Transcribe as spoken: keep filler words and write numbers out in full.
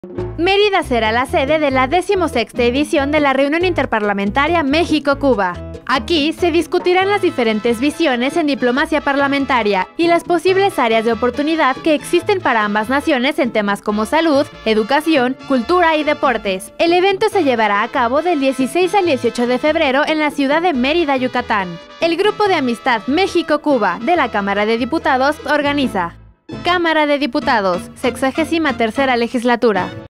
Mérida será la sede de la decimosexta edición de la Reunión Interparlamentaria México-Cuba. Aquí se discutirán las diferentes visiones en diplomacia parlamentaria y las posibles áreas de oportunidad que existen para ambas naciones en temas como salud, educación, cultura y deportes. El evento se llevará a cabo del dieciséis al dieciocho de febrero en la ciudad de Mérida, Yucatán. El Grupo de Amistad México-Cuba de la Cámara de Diputados organiza. Cámara de Diputados, sexagésima tercera legislatura.